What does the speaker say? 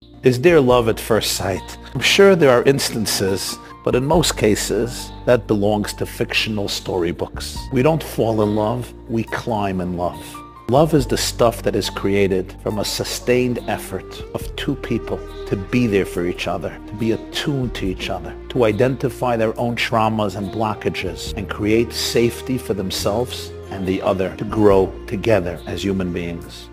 Is there love at first sight? I'm sure there are instances, but in most cases, that belongs to fictional storybooks. We don't fall in love, we climb in love. Love is the stuff that is created from a sustained effort of two people to be there for each other, to be attuned to each other, to identify their own traumas and blockages, and create safety for themselves and the other to grow together as human beings.